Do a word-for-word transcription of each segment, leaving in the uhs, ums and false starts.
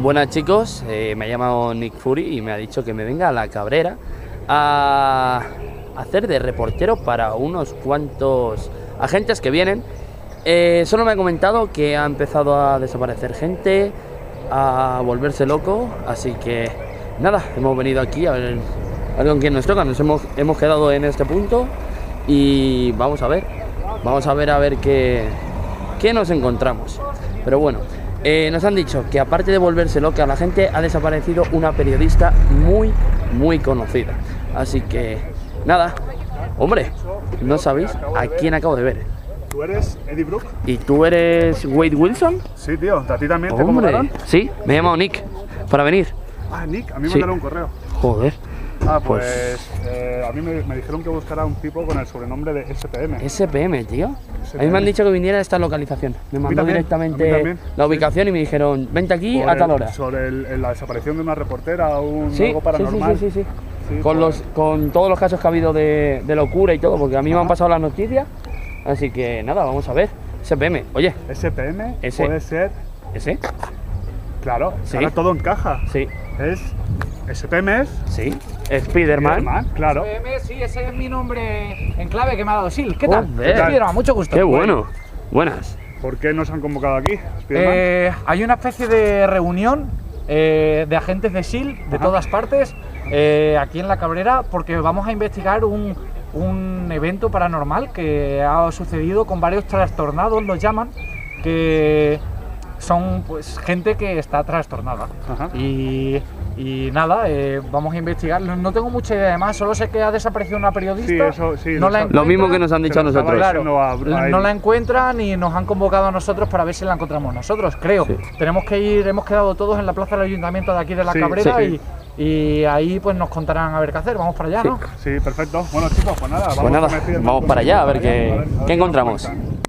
Buenas chicos, eh, me ha llamado Nick Fury y me ha dicho que me venga a La Cabrera a hacer de reportero para unos cuantos agentes que vienen. Eh, solo me ha comentado que ha empezado a desaparecer gente, a volverse loco, así que nada, hemos venido aquí a ver, a ver con quién nos toca. Nos hemos, hemos quedado en este punto y vamos a ver, vamos a ver a ver qué, qué nos encontramos. Pero bueno, eh, nos han dicho que aparte de volverse loca la gente, ha desaparecido una periodista muy, muy conocida. Así que nada, hombre, no sabéis a quién acabo de ver. ¿Tú eres Eddie Brooke? ¿Y tú eres Wade Wilson? Sí, tío, ¿a ti también te Hombre, convocaron? sí, me he llamado Nick para venir. Ah, Nick, a mí me Sí. mandaron un correo. Joder. Ah, pues, Pues- eh, a mí me, me dijeron que buscara un tipo con el sobrenombre de S P M. S P M, tío. S P A mí me M. han dicho que viniera a esta localización. Me mandó también, a mí directamente también, la sí. ubicación y me dijeron, vente aquí Por a tal el- hora. Sobre el- el- la desaparición de una reportera o un, Sí, algo sí, paranormal. sí, sí, sí, sí. Sí, Con, pues- los, con todos los casos que ha habido de, de locura y todo, porque a mí me Ajá. han pasado las noticias. Así que nada, vamos a ver. S P M, oye, S P M Ese. puede ser, ¿ese? claro, Sí. ahora todo encaja. Sí, Es S P M es sí. Spiderman. Spiderman, claro. S P M, sí, ese es mi nombre en clave que me ha dado Sil. ¿Qué tal? Joder. Spiderman, mucho gusto. Qué bueno. Buenas. ¿Por qué nos han convocado aquí, Spiderman? Eh, hay una especie de reunión eh, de agentes de S H I E L de Ajá. todas partes eh, aquí en La Cabrera porque vamos a investigar un, un evento paranormal que ha sucedido con varios trastornados, los llaman, que son pues gente que está trastornada. Ajá. Y, y nada, eh, vamos a investigar. No, no tengo mucha idea de más, solo sé que ha desaparecido una periodista. Sí, eso, sí, no lo la sabe. Lo mismo encuentran. que nos han dicho a Se lo estaba nosotros. diciendo. Claro, a- a no Eddie. la encuentran y nos han convocado a nosotros para ver si la encontramos nosotros, creo. Sí. Tenemos que ir, hemos quedado todos en la plaza del ayuntamiento de aquí de La Sí, Cabrera sí. Y, y ahí pues nos contarán a ver qué hacer. Vamos para allá, Sí. ¿no? Sí, perfecto. Bueno, chicos, pues nada, vamos, Pues nada, a meter- vamos para allá a ver qué, a ver- a ver qué nos encontramos. cuentan.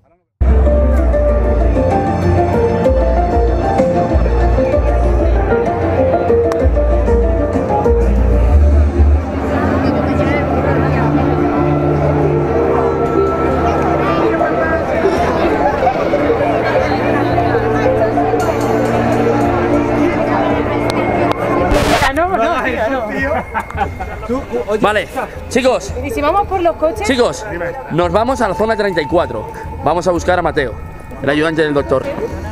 Vale, chicos, ¿Y si vamos por los coches? chicos, nos vamos a la zona treinta y cuatro. Vamos a buscar a Mateo, el ayudante del doctor.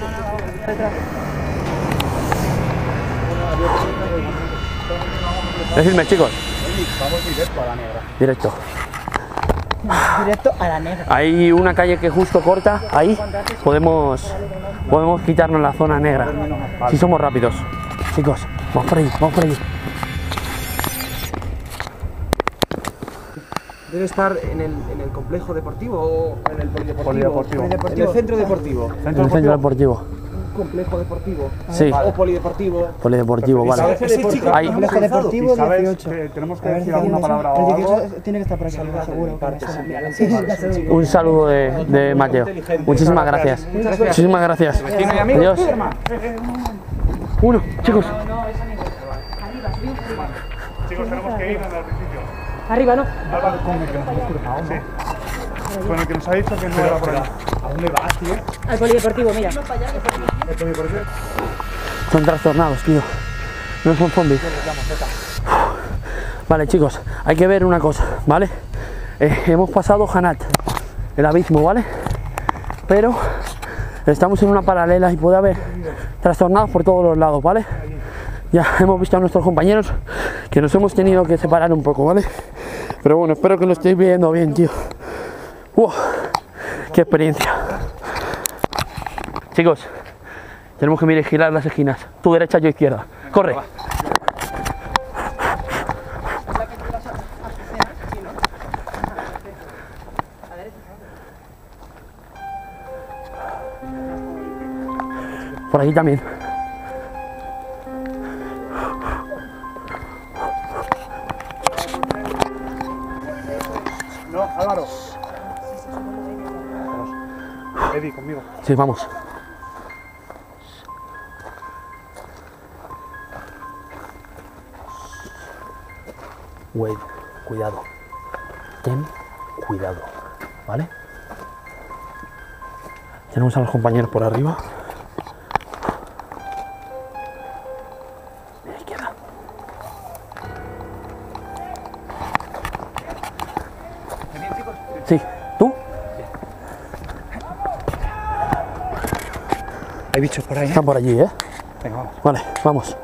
Decidme, chicos. Vamos directo a la negra. Directo. Directo a la negra. Hay una calle que justo corta, ahí podemos podemos quitarnos la zona negra. Si somos rápidos. Chicos, vamos por ahí, vamos por ahí. Debe estar en el, en el complejo deportivo o en el polideportivo. Polideportivo. En el centro deportivo. En el centro deportivo. Un complejo deportivo. Sí, O polideportivo. polideportivo, vale. Ese chico Ahí. complejo deportivo ¿Y sabes dieciocho. que tenemos que A ver, decir alguna dígame, palabra el o algo? dieciocho tiene que estar por aquí, seguro. que me suena. Sí, sí, sí. Un saludo de, de Mateo. Muchísimas gracias. Muchísimas gracias. Adiós. Uno, chicos. Chicos, tenemos que ir al principio. Arriba, ¿no? Álvaro, con el que nos hemos cruzado, sí. Con el que nos ha dicho que no era por ahí. ¿A dónde vas, tío? Al polideportivo, mira. Son trastornados, tío. No son zombies. Vale, chicos, hay que ver una cosa, ¿vale? Eh, hemos pasado Hanat, el abismo, ¿vale? Pero estamos en una paralela y puede haber trastornados por todos los lados, ¿vale? Ya hemos visto a nuestros compañeros que nos hemos tenido que separar un poco, ¿vale? Pero bueno, espero que lo estéis viendo bien, tío. ¡Wow! ¡Qué experiencia! Chicos, tenemos que vigilar las esquinas. Tu derecha, yo izquierda. ¡Corre! Por aquí también. No, Álvaro. Eddie, conmigo. Sí, vamos. Wade, cuidado. Ten cuidado, ¿vale? Tenemos a los compañeros por arriba. Sí. ¿Tú? Hay bichos por ahí, ¿eh? Están por allí, ¿eh? Venga, vamos. Vale, vamos.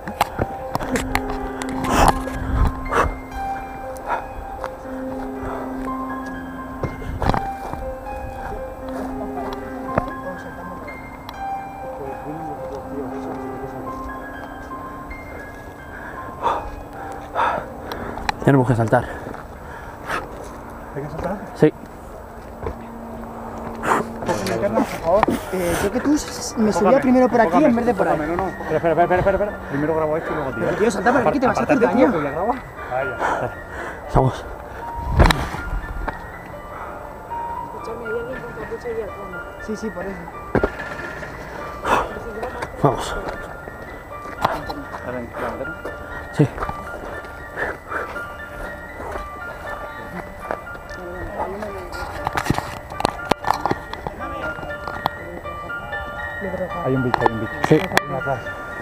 Tenemos que saltar. ¿Hay que saltar? Sí. Por favor. Eh, yo que tú me subía primero por aquí en vez de por ahí. No, no, no. Espera, espera, espera, espera, espera. Primero grabo esto y luego tiro. Pero tío, salta por aquí, te vas a hacer daño. Vaya. Vamos. Escúchame, hay alguien con capucha y al fondo. Sí, sí, por eso. Vamos. Sí. Hay un bicho, hay un bicho. Sí. Atrás.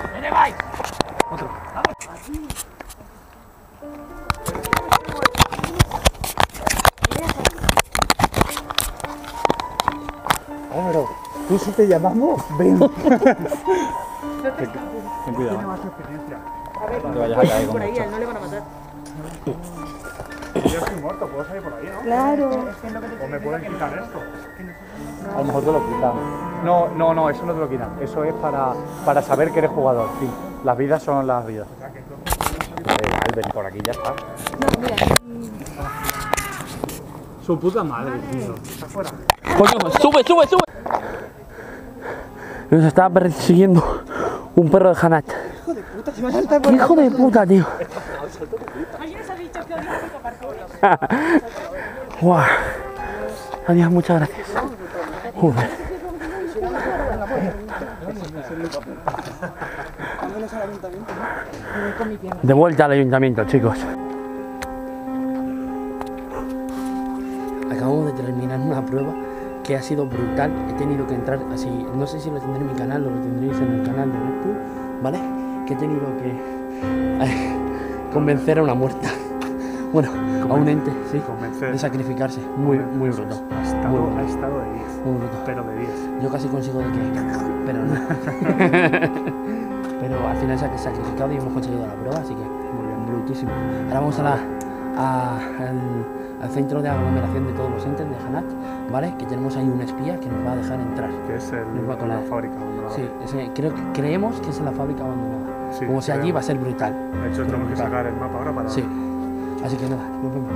Hombre, tú si te llamamos, ven. Ten cuidado. Tiene más experiencia. No te vayas a caer con Por ahí, mucho. a él no le van a matar. Yo estoy muerto, puedo salir por ahí, ¿no? Claro. O me pueden quitar esto. A lo mejor te lo quitan. No, no, no, eso no te lo quitan. Eso es para, para saber que eres jugador. Sí, las vidas son las vidas. Eh, Albert, por aquí ya está. Su puta madre, tío. Está fuera. Coño, sube, sube, sube. Nos estaba persiguiendo un perro de Hanat. Hijo de puta, se me ha saltado por ¡Qué hijo de puta, tío! Alguien os ha dicho que odia el partido. Guau. Adiós, muchas gracias. Joder. De vuelta al ayuntamiento, chicos. Acabamos de terminar una prueba que ha sido brutal. He tenido que entrar así, no sé si lo tendré en mi canal o lo tendréis en el canal de Red Bull, ¿vale? Que he tenido que eh, convencer a una muerta. Bueno, a un ente, sí, Convencer. de sacrificarse. Muy, muy bruto. Ha estado, Muy ha bruto. estado de diez. Muy bruto. Pero de diez. Yo casi consigo de que... Pero no. Pero al final se ha sacrificado y hemos conseguido la prueba, así que muy bien, brutísimo. Ahora vamos a la, a- al, al centro de aglomeración de todos los entes de Hanat, ¿vale? Que tenemos ahí un espía que nos va a dejar entrar. Que es el, Nos va a la colar. fábrica abandonada. Sí, ese- creo que creemos que es en la fábrica abandonada. Sí, Como sea allí creemos. va a ser brutal. De hecho, tenemos que sacar el mapa ahora para... Sí. Así que nada, nos vemos.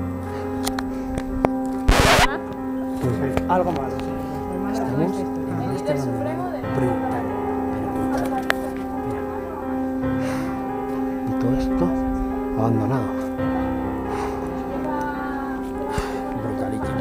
algo malo. Estamos en este abandonado brutal, pero brutal. Mira. Y todo esto abandonado. Brutalísimo.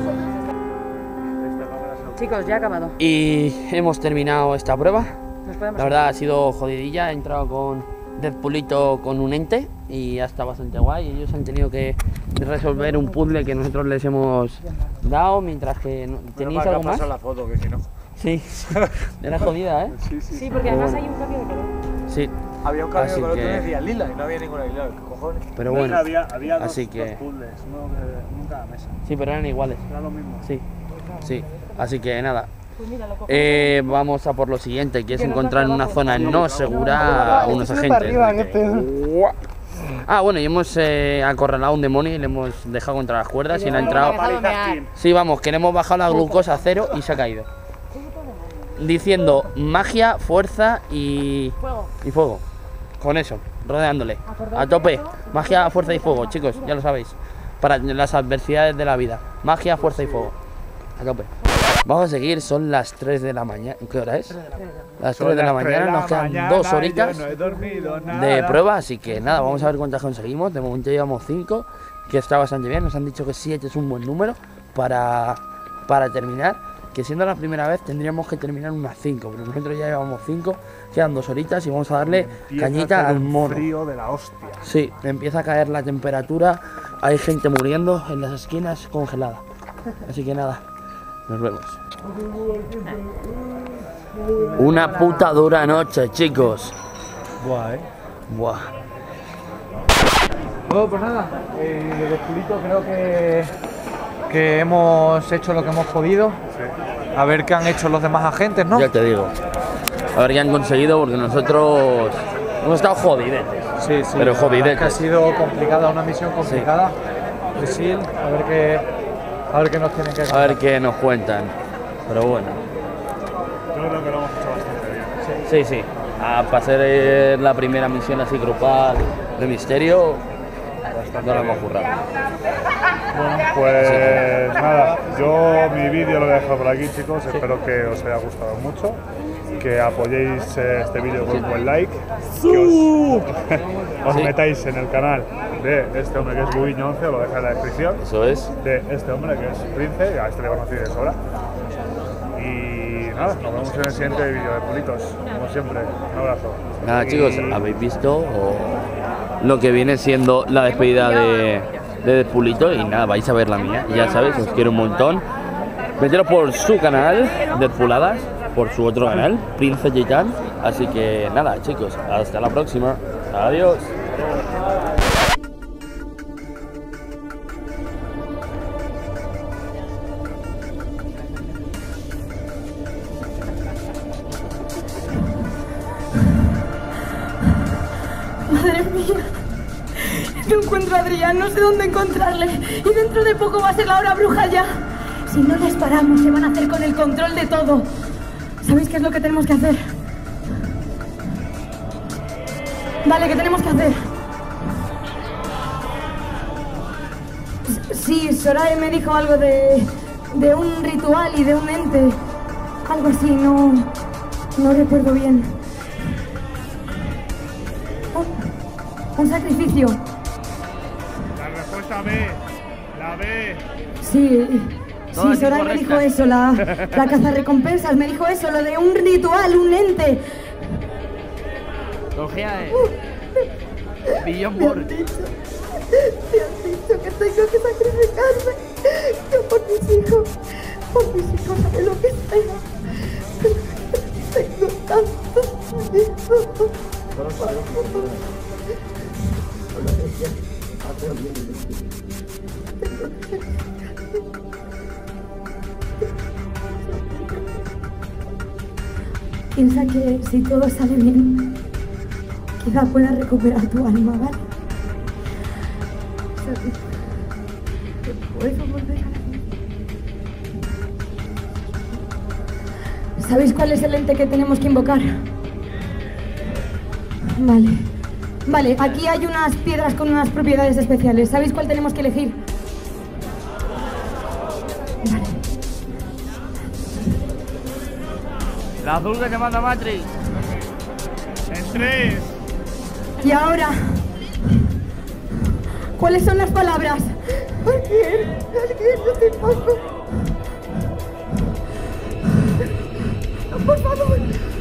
Chicos, ya ha acabado. Y hemos terminado esta prueba. Nos podemos La verdad ha sido jodidilla. He entrado con Deadpoolito con un ente y ha estado bastante guay. Ellos han tenido que resolver un puzzle que nosotros les hemos dado, mientras que no- tenéis algo más. la foto, que si no. Sí, era jodida, ¿eh? Sí, sí. Sí, porque además hay un cambio de color. Sí, Había un cambio Así de color que que- decía lila y no había ninguna lila. ¿Qué cojones? pero No, bueno. había, había dos, así que- dos puzzles, uno de, en cada mesa. Sí, pero eran iguales. Era lo mismo. Sí, sí. Así que nada. Pues mira, lo cojo. Eh, vamos a por lo siguiente, que es encontrar en una zona no segura a unos Sube para agentes. arriba, que este- Ah, bueno, y hemos eh, acorralado a un demonio y le hemos dejado contra las cuerdas y le ha entrado. Sí, vamos, que le hemos bajado la glucosa a cero y se ha caído. Diciendo magia, fuerza y, Fuego. y fuego. Con eso, rodeándole. A tope. Magia, fuerza y fuego, chicos, ya lo sabéis. Para las adversidades de la vida. Magia, fuerza y fuego. A tope. Vamos a seguir, son las tres de la mañana. ¿Qué hora es? Las tres de la mañana, nos quedan dos horitas No he dormido nada. de prueba, así que nada, vamos a ver cuántas conseguimos. De momento llevamos cinco, que está bastante bien. Nos han dicho que siete es un buen número para, para terminar. Que siendo la primera vez tendríamos que terminar unas cinco, pero nosotros ya llevamos cinco, quedan dos horitas y vamos a darle Empieza a cañita hacer al un mono. frío de la hostia. Sí, empieza a caer la temperatura, hay gente muriendo en las esquinas congelada. Así que nada, nos vemos. Una puta dura noche, chicos. Buah, eh. Buah. Bueno, pues nada, eh, Deadpoolito creo que que hemos hecho lo que hemos podido. Sí. A ver qué han hecho los demás agentes, ¿no? Ya te digo. A ver qué han conseguido, porque nosotros hemos estado jodidetes. Sí, sí. Pero la verdad jodidetes. es que ha sido complicada, una misión complicada. Sí. Sil, a ver qué, a ver qué nos tienen que A contar. ver qué nos cuentan. Pero bueno. Yo creo que lo hemos hecho bastante bien. Sí, sí. Ah, para ser eh, la primera misión así grupal de misterio, no lo hemos currado. Bueno, pues nada, yo mi vídeo lo voy a dejar por aquí, chicos. Espero que os haya gustado mucho, que apoyéis eh, este vídeo con un buen like, que os, os Sí. metáis en el canal de este hombre que es Buiño once, os lo dejo en la descripción, Eso es. de este hombre que es Prince, a este le conocí de sobra. Y nada, nos vemos en el siguiente vídeo de Pulitos, como siempre. Un abrazo. Nada, Y- chicos, habéis visto o, lo que viene siendo la despedida de, de Pulito y nada, vais a ver la mía. Ya sabes, os quiero un montón. Meteros por su canal, Deadpooladas, por su otro canal, Prince Gitán. Así que nada, chicos, hasta la próxima. Adiós. Madre mía, no encuentro a Adrián, no sé dónde encontrarle. Y dentro de poco va a ser la hora bruja ya. Si no les paramos, se van a hacer con el control de todo. ¿Sabéis qué es lo que tenemos que hacer? Vale, ¿qué tenemos que hacer? S- Sí, Soraya me dijo algo de, de un ritual y de un ente. Algo así, no, no recuerdo bien. Un, un sacrificio. La respuesta B, la B. Sí, Todas sí, Soraya me incorrectas. dijo eso, la, la cazarrecompensas, me dijo eso, lo de un ritual, un ente. Cogea, eh. Billón Me han dicho, me han dicho que tengo que sacrificarme. Yo por mis hijos, por mis hijos, ¿sabes lo que sea? Tengo tantos hijos. Por favor. Piensa que si todo sale bien, quizá pueda recuperar tu alma, ¿vale? ¿Sabes? Que puedo volver a la vida. ¿Sabéis cuál es el ente que tenemos que invocar? Vale. Vale, aquí hay unas piedras con unas propiedades especiales. ¿Sabéis cuál tenemos que elegir? Vale. La azul que te manda Matrix. En tres. Y ahora, ¿cuáles son las palabras? Alguien, alguien, no te paso. Por favor.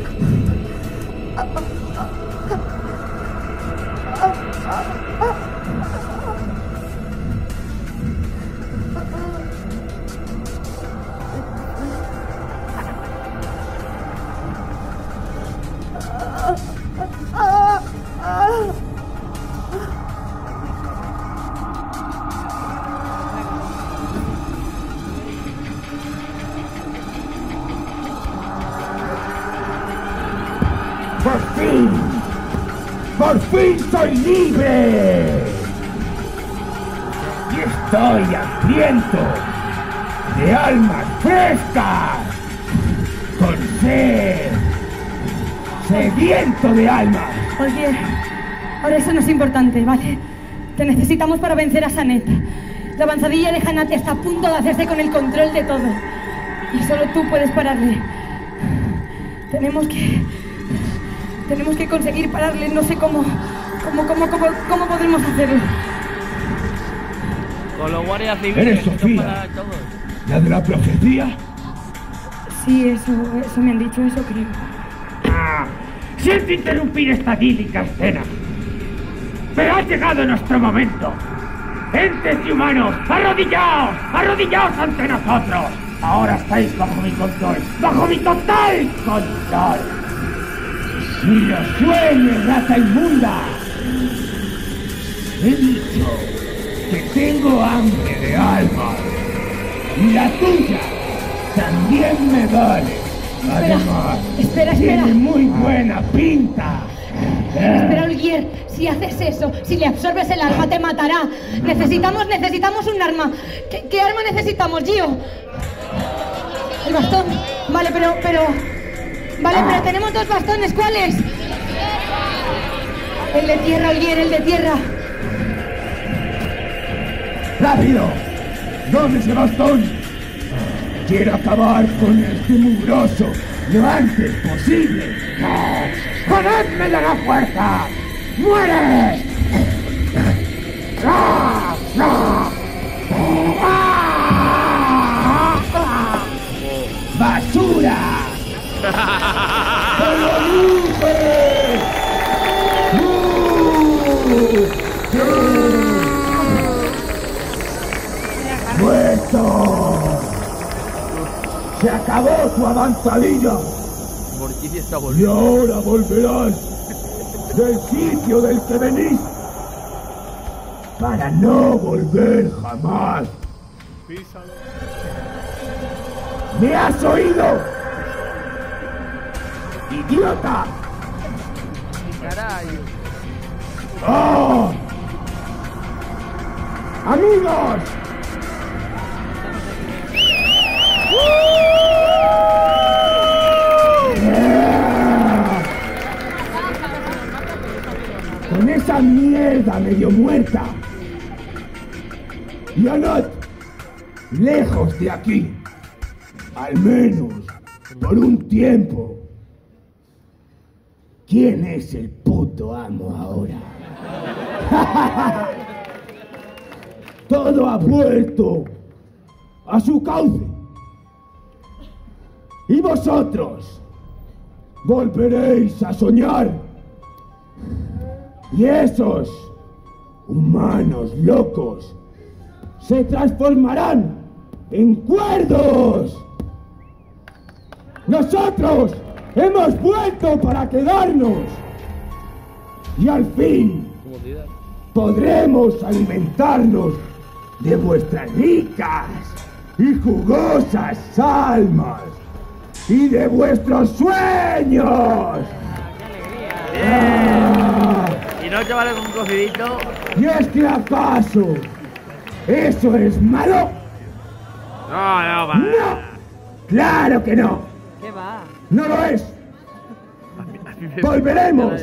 ¡Por fin! ¡Por fin soy libre! Y estoy hambriento de almas frescas, con sed, sediento de almas. Oye, ahora eso no es importante, ¿vale? Te necesitamos para vencer a Sanet. La avanzadilla de Hanate está a punto de hacerse con el control de todo. Y solo tú puedes pararle. Tenemos que... Tenemos que conseguir pararle, no sé cómo... Cómo, cómo, cómo, cómo podremos hacerlo. Con los guardias civiles. ¿Eres que son Sofía? para todos. ¿La de la profecía? Sí, eso, eso me han dicho, eso creo. Ah, siento interrumpir esta idílica escena, pero ha llegado nuestro momento. Entes y humanos, arrodillaos, arrodillaos ante nosotros. Ahora estáis bajo mi control, bajo mi total control. Ni lo sueñes, raza inmunda. He dicho que tengo hambre de alma. Y la tuya también me vale. Además, espera, espera. tiene muy buena pinta. Espera, Olgier, si haces eso, si le absorbes el arma, te matará. Necesitamos, necesitamos un arma. ¿Qué, qué arma necesitamos, Gio? El bastón. Vale, pero, pero... Vale, pero tenemos dos bastones, ¿cuáles? El de tierra, Olgier, el de tierra. ¡Rápido! ¡Dame ese bastón! Quiero acabar con este mugroso lo antes posible. ¡Jodedme de la fuerza! ¡Muere! ¡Ah! ¡Ah! ¡Ah! ¡Basura! ¡Muerto! ¡Se acabó tu avanzadilla! Morticia está Y volviendo. ahora volverás del sitio del que venís para no volver jamás. ¿Me has oído? ¡Idiota! Caray. ¡Oh! ¡Amigos! Con esa mierda medio muerta. Y Anat, lejos de aquí. Al menos por un tiempo. ¿Quién es el puto amo ahora? Todo ha vuelto a su cauce. Y vosotros volveréis a soñar. Y esos humanos locos se transformarán en cuerdos. Nosotros hemos vuelto para quedarnos. Y al fin podremos alimentarnos de vuestras ricas y jugosas almas y de vuestros sueños. ¡Ah! Y no chavales con un cocidito. ¿Y es que acaso eso es malo? No, no, va. ¡No! ¡Claro que no! ¿Qué va? ¡No lo es! Volveremos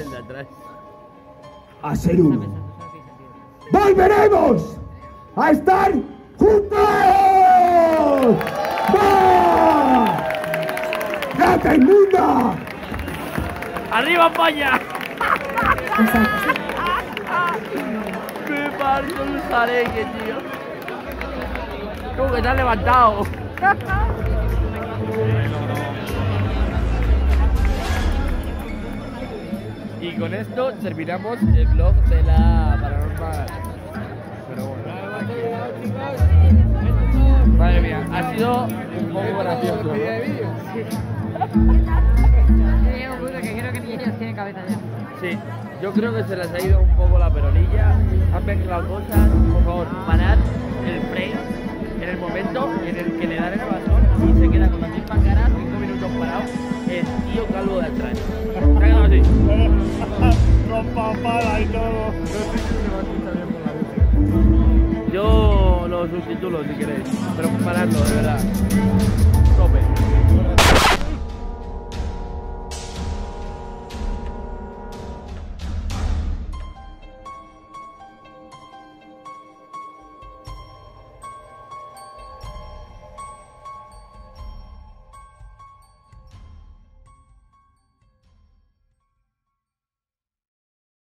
a ser uno. ¡Volveremos a estar juntos! ¡Va! ¡Rata inmunda! ¡Arriba, España! Me parto un zareque, tío. ¿Cómo que te has levantado? Y con esto terminamos el vlog de la Paranormal. Pero bueno. Madre mía, ha sido un poco gracioso, ¿no? Que creo que ni ellos tienen cabeza ya. Sí, yo creo que se les ha ido un poco la peronilla, han mezclado cosas. Por favor, parad el frame en el momento en el que le dan el bastón y se queda con la misma cara, cinco minutos parado, el tío calvo de atrás. Se ha quedado así. Con papada y todo. Yo lo sustitulo si queréis, pero paradlo, de verdad. Tope.